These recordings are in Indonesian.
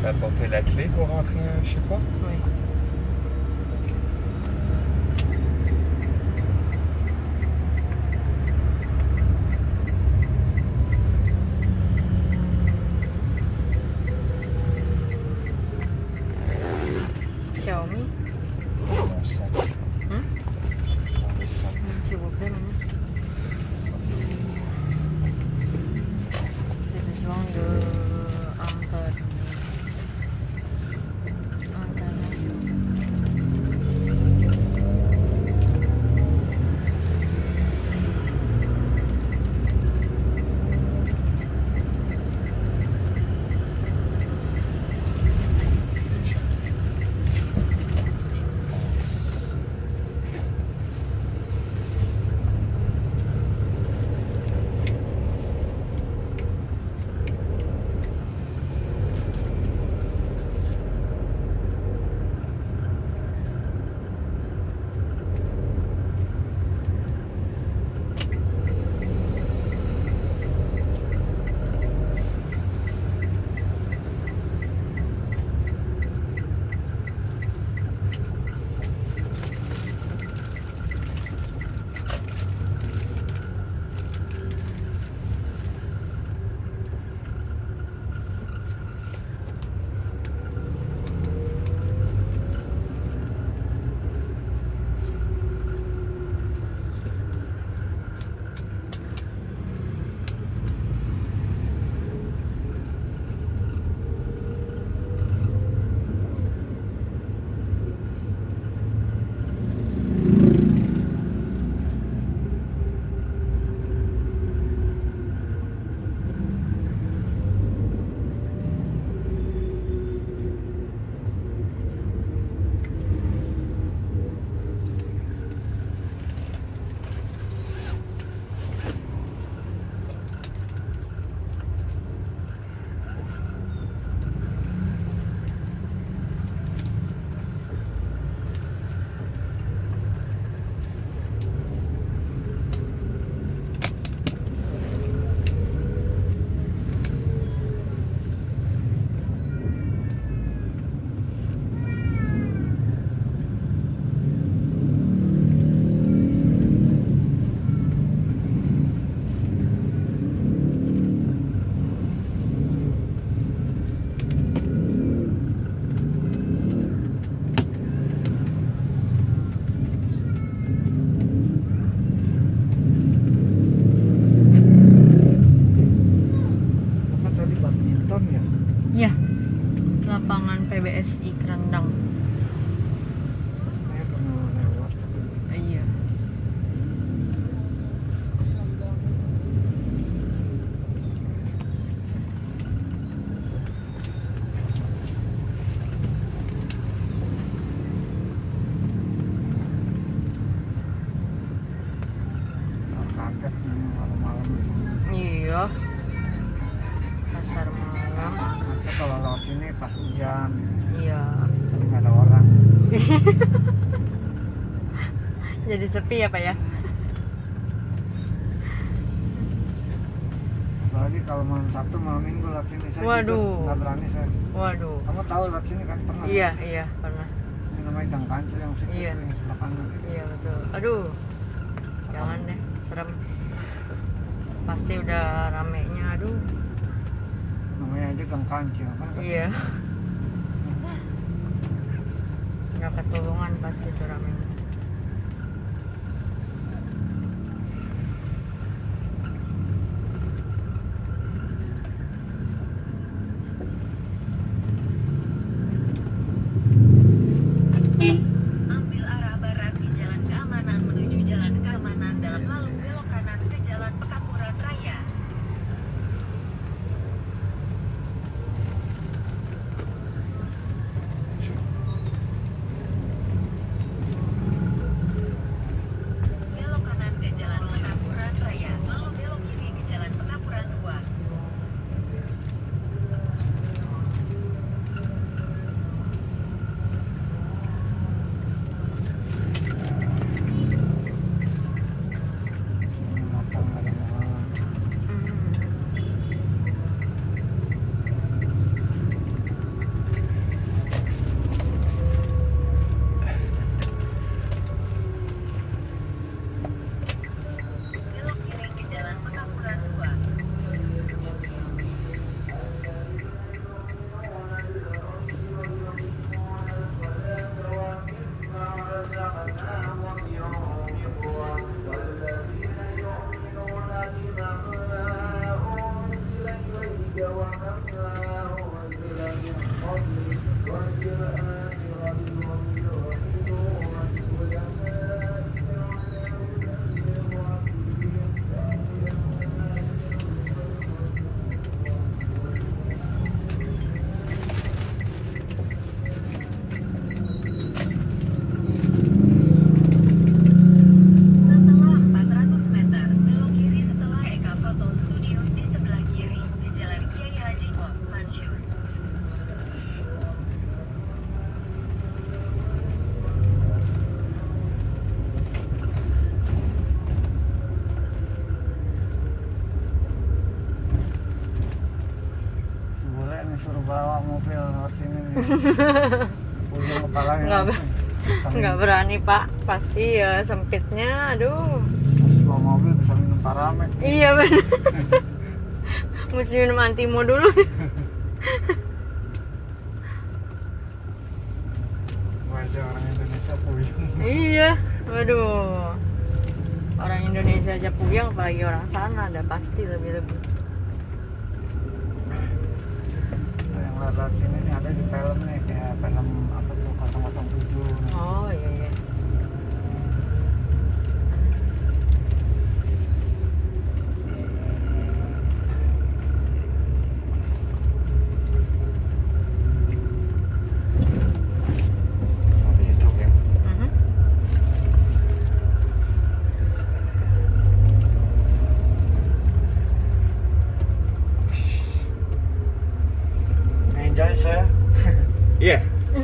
T'as apporté la clé pour rentrer chez toi? Oui. Xiaomi. Mon sac. Hmm? Dans le sac. S'il vous plaît, maman. J'ai besoin de antarnya, s'il vous plaît. Iya, lapangan PBSI Kerendang. Saya pernah lewat. Iya. Saya kaget nih malam-malam. Iya. Pasar malam. Nanti kalau lewat sini pas hujan, Iya. tapi nggak ada orang. Jadi sepi ya, Pak ya? Apalagi kalau malam Sabtu, malam Minggu lewat sini saya Waduh. gitu, nggak berani saya. Waduh. Kamu tahu lewat sini kan pernah? Iya, iya, pernah. Ini namanya gang kancil yang situ Iya. nih, lapangan. Iya, betul. Aduh. Jangan deh, serem. Pasti udah ramenya, aduh. Namanya aja gang kancil kan? Iya. Nggak ketulungan pasti tuh ramenya. Ambil arah barat di Jalan Keamanan menuju Jalan Keamanan dalam lalu belok kanan ke Jalan Pekampuran Raya. Setelah 400 meter, belok kiri setelah Eka Foto Studio di sebelah kiri ke Jalan Kiai Haji Mansur. Si bule nih suruh bawa mobil lewat sini nih. Ujung kepalanya Nggak langsung. Nggak berani pak, pasti ya sempitnya, aduh. Habis bawa mobil bisa minum paramek. Iya bener. Mesti minum antimo dulu. Wajah orang Indonesia puyeng. Iya, waduh. Orang Indonesia aja puyeng, apalagi orang sana, ada pasti lebih-lebih. Yang lewat sini nih ada di film nih, kayak film apa tuh 007. Oh iya iya. Oh, itu ya. Mhm. Enjoy sir. Yeah.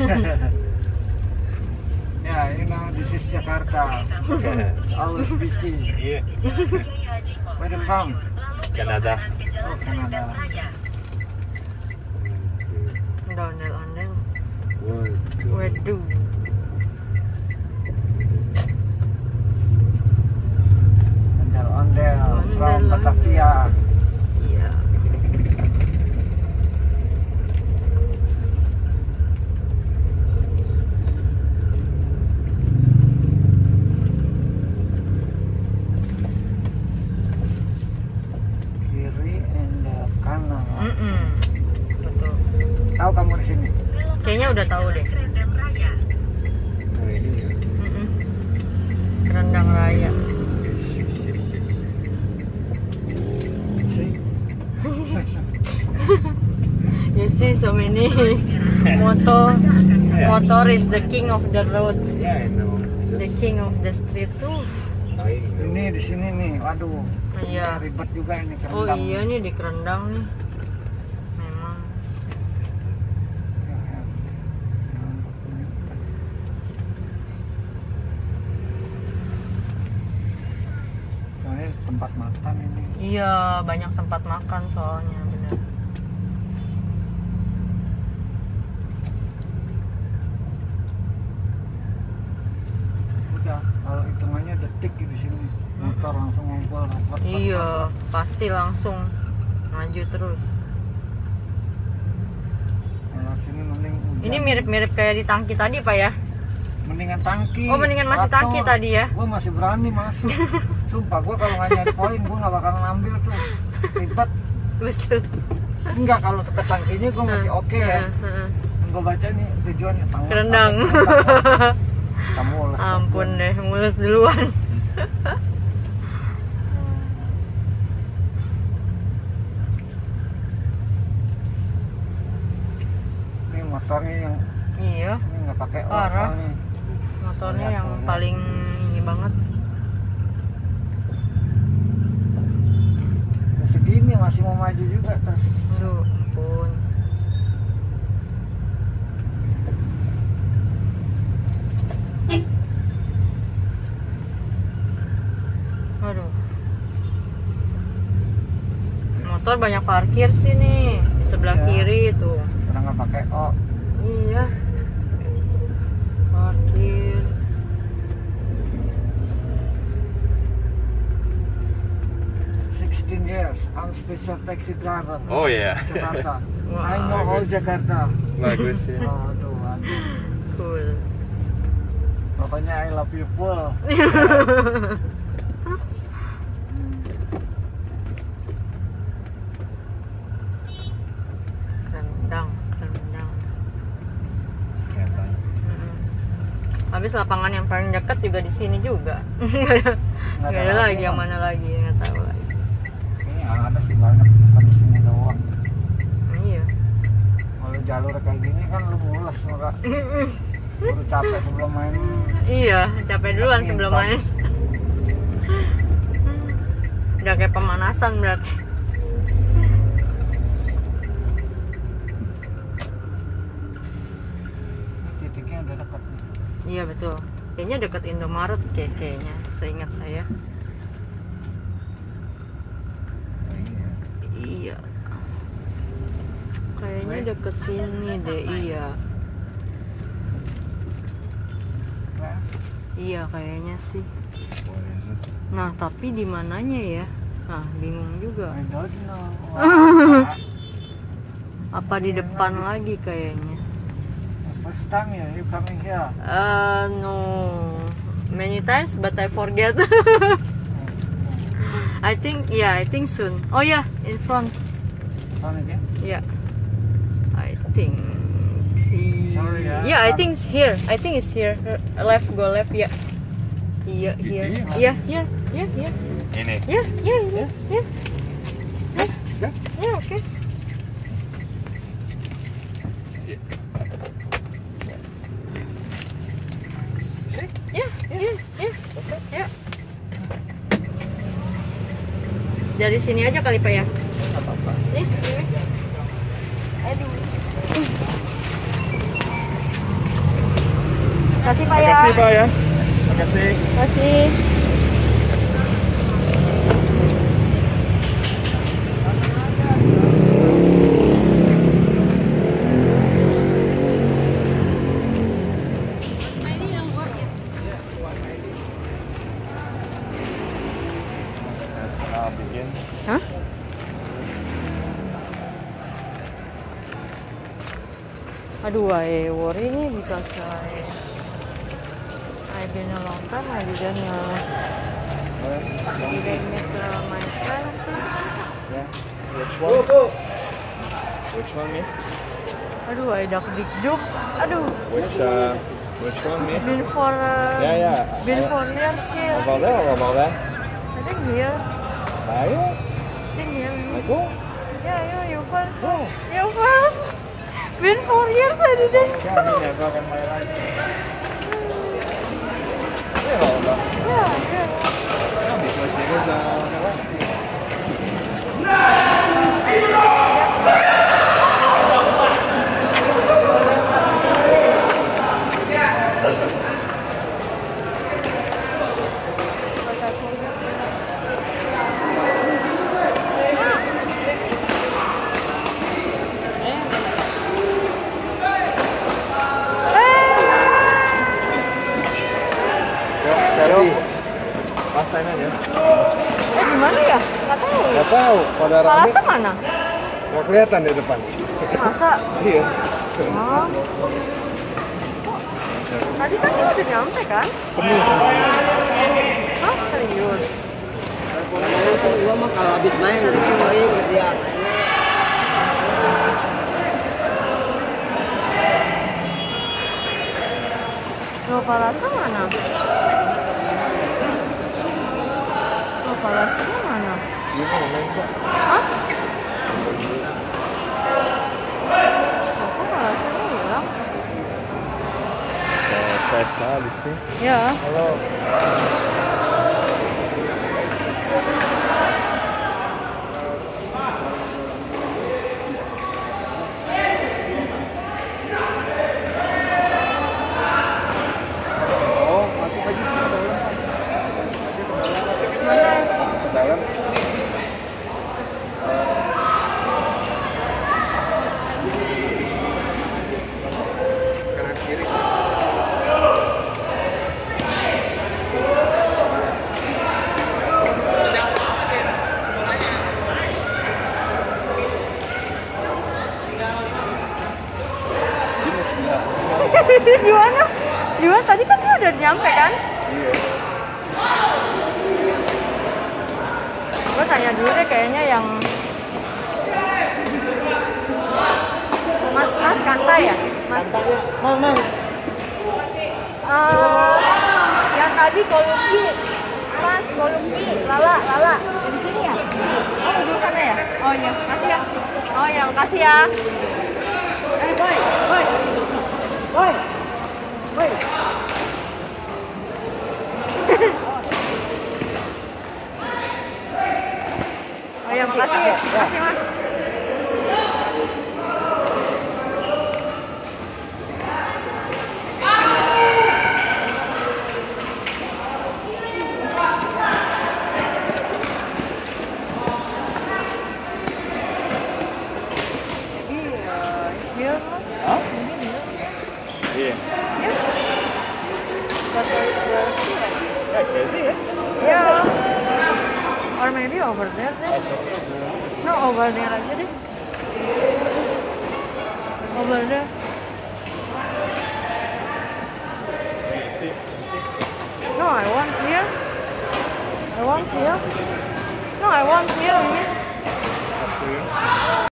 Yeah, you know this is Jakarta. It's always busy. Yeah. Where you from? Canada. Oh, Canada. Udah ondel-ondel. Waduh. Waduh. Ondel-ondel from Ondel-ondel. Batavia. Iya. Kiri and kanan. Mm-mm. Betul. Tahu kamu di sini? Kayaknya udah tahu deh. Kerendam Raya. Oh, ini ya. Mm-mm. Kerendang Raya. See? You see so many motor is the king of the road, Yeah, I know. the king of the street tuh. I know. Ini di sini nih, waduh. Iya. Ribet juga ini Oh kerendam. iya nih di kerendang nih. Memang. Ya, ya. Soalnya tempat makan ini. Iya, banyak tempat makan soalnya bener. Udah, kalau hitungannya detik di sini. Motor langsung ngumpul. Rapet, Iya, pasti langsung maju terus. Kalau sini mending hujan. Ini mirip-mirip kayak di tangki tadi pak ya? Mendingan tangki. Oh, mendingan masih tangki tadi ya? Gue masih berani masuk. Sumpah gue kalau nggak nyari poin gue nggak bakal ngambil tuh. Ribet. Betul. Enggak, kalau ke tangki ini gue masih oke ya. Yang gue baca nih tujuannya tanggal. Kerendang. Bisa mulus. Ampun deh, mulus duluan. Ini motornya yang Iya, ini nggak pakai Parah. soalnya. motornya Lihat yang tuh, lihat. paling ini banget. Ya, segini masih mau maju juga terus. Aduh, ampun. Aduh. Motor banyak parkir sih nih di sebelah Iya. kiri itu. Udah nggak pakai O. Iya. Parkir. Years, I'm special taxi driver. Oh yeah. Jakarta. Wah, I know all bagus. Jakarta. Bagus ya. Aduh, aduh. Cool. Pokoknya I love you full. Habis lapangan yang paling dekat juga di sini juga. Nggak ada lagi yang mana lagi, nggak tahu lagi. Ini ada sih banyak di sini doang. Iya. Kalau jalur kayak gini kan lu mules enggak? Baru capek sebelum main. Iya, capek duluan sebelum main. Udah kayak pemanasan berarti. Titiknya udah dekat nih. Iya betul. Kayaknya deket Indomaret kayaknya, seingat saya. Iya. Kayaknya deket sini deh, iya. Nah, Iya kayaknya sih. What is it? Nah, tapi di mananya ya? Nah, bingung juga. I don't know. Apa di depan lagi kayaknya? First time ya, you coming here. No. Many times but I forget. I think soon. Oh yeah, in front. Front again? Yeah. I think. Sorry ya. Yeah, I think it's here. Left, go left, yeah. Iya, here. Iya? Yeah, here. Yeah. Ini. Yeah. Yeah, okay. Yeah. Dari sini aja kali Pak ya? Nggak apa-apa. Nih. Aduh. Makasih Pak ya. Makasih Pak ya. Makasih. Makasih. Bikin. Hah? Aduh, I worry ini because I've been a long time I didn't meet my friends. Yeah. Which one? Which one me? Aduh, I dak-dik-duk. Aduh. Which one me? Been for Yeah. been for years here. About there or about there? I think here. Ayo. I think here. Aku. Yeah, you first. Go. You first. Been 4 years I didn't. Yeah, I never in my life. Yeah, Yeah. because it was Jadi pasain aja. Gimana ya? Nggak tahu. Nggak tahu pada rame Palasnya mana? nggak kelihatan di depan. Masa? Iya. Oh. Tadi kan dia udah nyampe kan? Penuh. Hah? Serius? Gua mah kalau habis main baik dia Loh, Palasnya mana? Loh, Palasnya mana? Ini main kok. Hah? Kok Palasnya hilang? Saya pesa di sini. Ya. Halo. Oh, masuk aja ke dalam. Ke dalam. Kanan kiri. Gimana? Gimana? Tadi kan dia udah nyampe kan? Iya. Gue tanya dulu deh kayaknya yang Mas Kanta ya? Mas Mang. Yang tadi Kolumbi. Mas, Kolumbi. Lala. Di sini ya? Oh, di sana ya? Oh iya, makasih ya. Oh iya, makasih ya. Boy. Oh iya, makasih. Makasih, Mas. Here. Hah? Iya. Yeah. Ya, crazy ya. Yeah. Or maybe over there deh. No, over there aja deh. Over there. No, I want here. No, I want here.